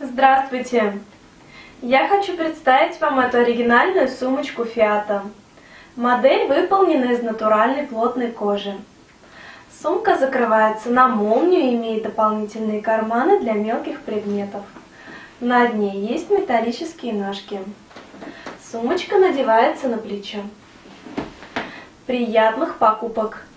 Здравствуйте! Я хочу представить вам эту оригинальную сумочку Фиата. Модель выполнена из натуральной плотной кожи. Сумка закрывается на молнию и имеет дополнительные карманы для мелких предметов. На дне есть металлические ножки. Сумочка надевается на плечо. Приятных покупок!